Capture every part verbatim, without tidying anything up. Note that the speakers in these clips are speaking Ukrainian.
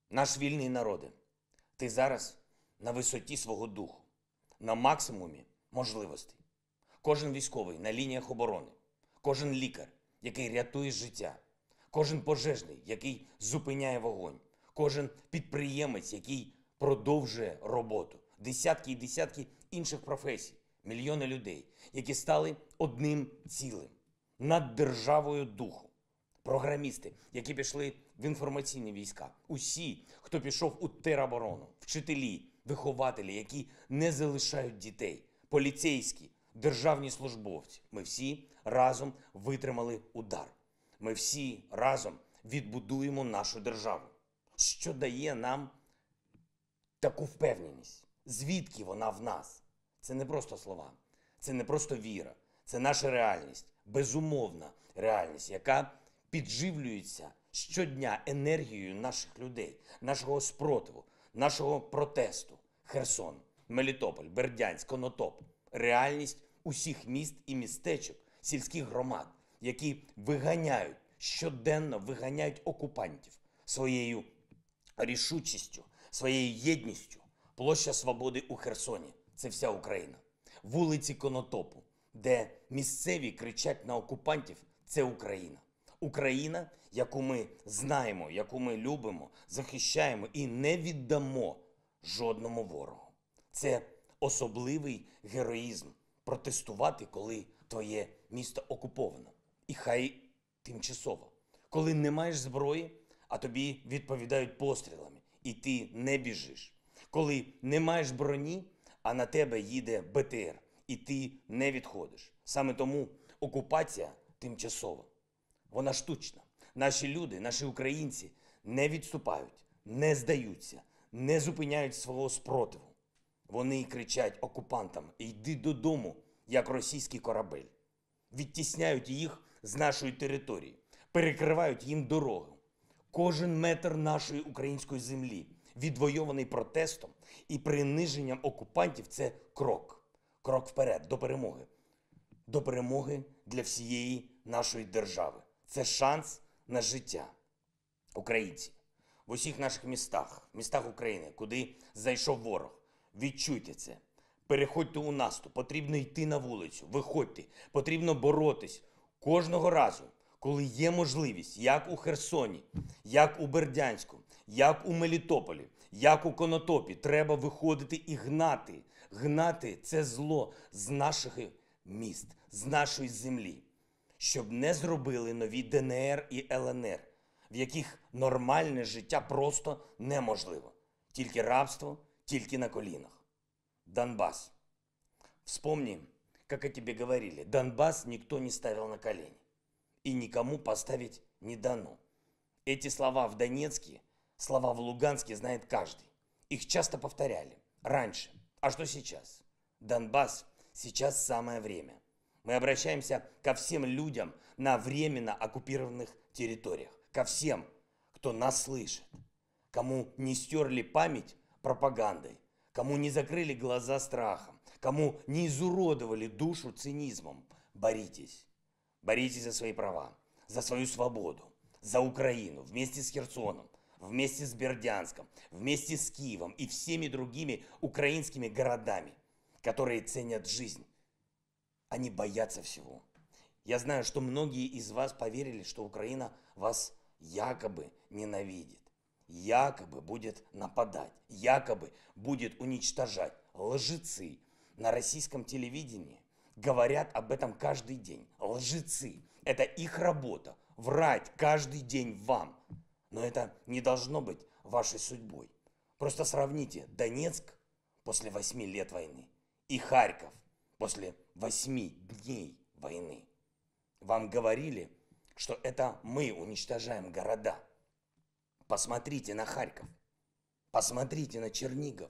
Наш вільний народе, ти зараз на висоті свого духу, на максимумі можливостей. Кожен військовий на лініях оборони, кожен лікар, який рятує життя, кожен пожежний, який зупиняє вогонь, кожен підприємець, який продовжує роботу, десятки і десятки інших професій, мільйони людей, які стали одним цілим, над державою духу. Програмісти, які пішли в інформаційні війська, усі, хто пішов у тероборону, вчителі, вихователі, які не залишають дітей, поліцейські, державні службовці. Ми всі разом витримали удар. Ми всі разом відбудуємо нашу державу. Що дає нам таку впевненість? Звідки вона в нас? Це не просто слова, це не просто віра, це наша реальність, безумовна реальність, яка підживлюється щодня енергією наших людей, нашого спротиву, нашого протесту. Херсон, Мелітополь, Бердянськ, Конотоп. Реальність усіх міст і містечок, сільських громад, які виганяють, щоденно виганяють окупантів своєю рішучістю, своєю єдністю. Площа Свободи у Херсоні – це вся Україна. Вулиці Конотопу, де місцеві кричать на окупантів – це Україна. Україна, яку ми знаємо, яку ми любимо, захищаємо і не віддамо жодному ворогу. Це особливий героїзм – протестувати, коли твоє місто окуповано. І хай тимчасово. Коли не маєш зброї, а тобі відповідають пострілами, і ти не біжиш. Коли не маєш броні, а на тебе їде Б Т Р, і ти не відходиш. Саме тому окупація тимчасова. Вона штучна. Наші люди, наші українці не відступають, не здаються, не зупиняють свого спротиву. Вони кричать окупантам: «Йди додому», як російський корабель. Відтісняють їх з нашої території, перекривають їм дорогу. Кожен метр нашої української землі, відвойований протестом і приниженням окупантів, це крок. Крок вперед, до перемоги. До перемоги для всієї нашої держави. Це шанс на життя. Українці, в усіх наших містах, містах України, куди зайшов ворог, відчуйте це. Переходьте у наступ, потрібно йти на вулицю, виходьте, потрібно боротись кожного разу, коли є можливість, як у Херсоні, як у Бердянську, як у Мелітополі, як у Конотопі, треба виходити і гнати. Гнати це зло з наших міст, з нашої землі, щоб не зробили нові Д Н Р і Л Н Р, в яких нормальне життя просто неможливо. Тільки рабство, тільки на колінах. Донбасс. Вспомни, как о тебе говорили. Донбасс никто не ставил на колени. И никому поставить не дано. Эти слова в Донецке, слова в Луганске знает каждый. Их часто повторяли. Раньше. А что сейчас? Донбасс сейчас самое время. Мы обращаемся ко всем людям на временно оккупированных территориях. Ко всем, кто нас слышит. Кому не стерли память пропагандой. Кому не закрыли глаза страхом, кому не изуродовали душу цинизмом. Боритесь. Боритесь за свои права, за свою свободу, за Украину, вместе с Херсоном, вместе с Бердянском, вместе с Киевом и всеми другими украинскими городами, которые ценят жизнь. Они боятся всего. Я знаю, что многие из вас поверили, что Украина вас якобы ненавидит. Якобы будет нападать, якобы будет уничтожать. Лжецы на российском телевидении говорят об этом каждый день. Лжецы. Это их работа. Врать каждый день вам. Но это не должно быть вашей судьбой. Просто сравните Донецк после восьми лет войны и Харьков после восьми дней войны. Вам говорили, что это мы уничтожаем города. Посмотрите на Харьков, посмотрите на Чернигов,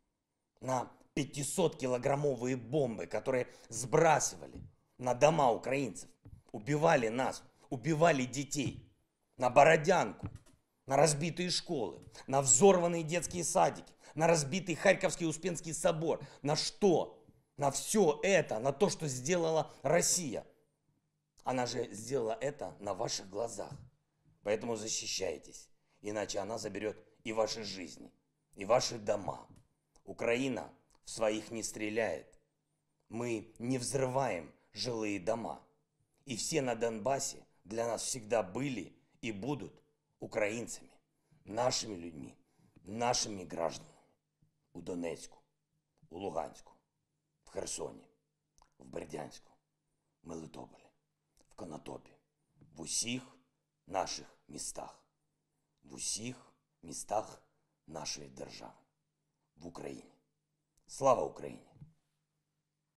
на пятисоткилограммовые бомбы, которые сбрасывали на дома украинцев, убивали нас, убивали детей, на Бородянку, на разбитые школы, на взорванные детские садики, на разбитый Харьковский Успенский собор. На что? На все это, на то, что сделала Россия. Она же сделала это на ваших глазах. Поэтому защищайтесь. иначе она заберет и ваши жизни, и ваши дома. Украина в своих не стреляет. Мы не взрываем жилые дома. И все на Донбассе для нас всегда были и будут украинцами, нашими людьми, нашими гражданами. У Донецьку, у Луганську, в Херсоні, в Бердянську, в Мелитополі, в Конотопі, в усіх наших містах, в усіх містах нашої держави, в Україні. Слава Україні!